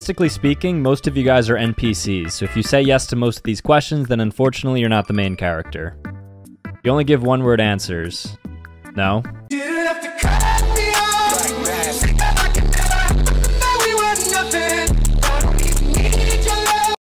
Realistically speaking, most of you guys are NPCs, so if you say yes to most of these questions, then unfortunately you're not the main character. You only give one-word answers. No? Didn't have to cry.